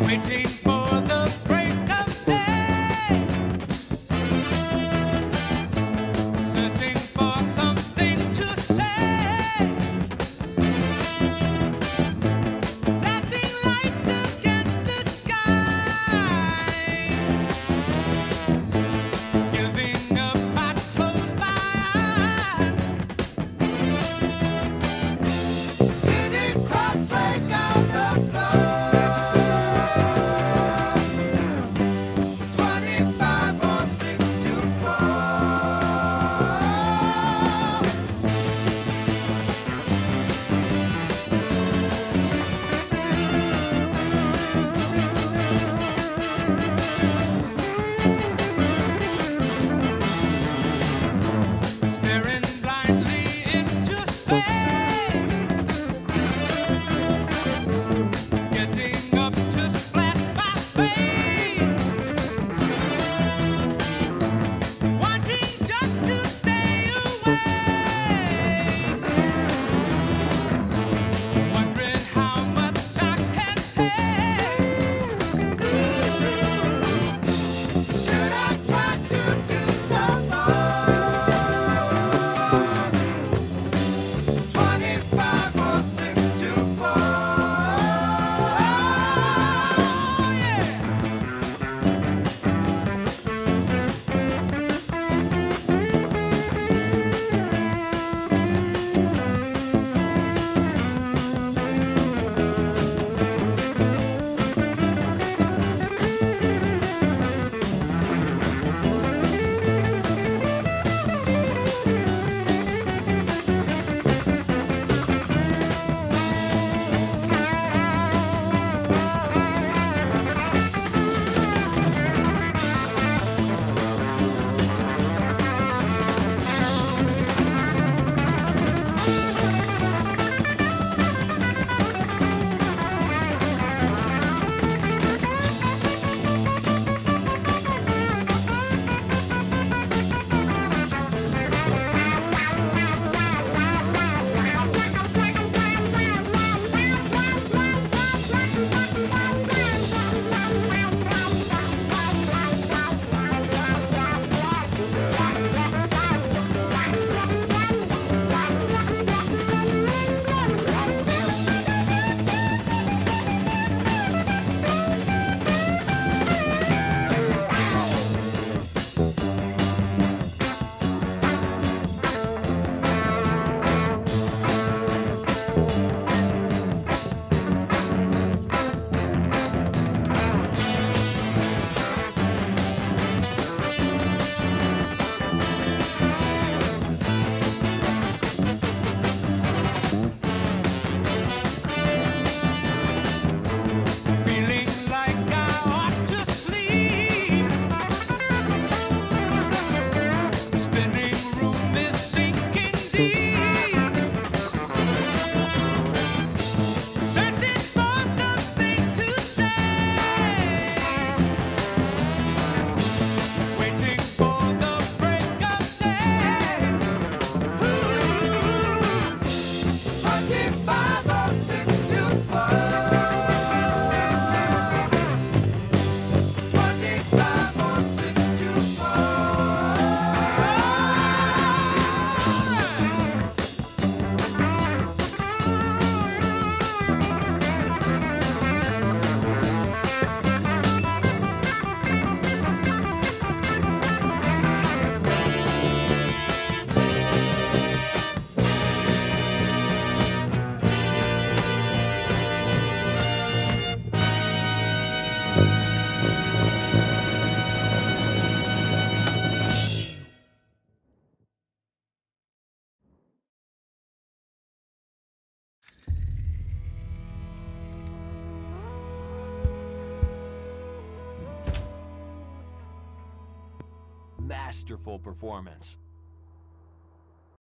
waiting for the break of day, searching for something to say, flashing lights against the sky, giving up, I close my eyes, sitting cross-legged on the floor. Staring blindly into space, getting up to splash my face, wanting just to stay away, wondering how much I can take. Should I try to do some more? 25 or 6 to 4. Yeah. Feeling like I ought to sleep. Spinning room is sinking deep. Searching for something to say. Waiting for the break of day. 25 or 6 to 4. 25 or 6 to 4. Masterful performance.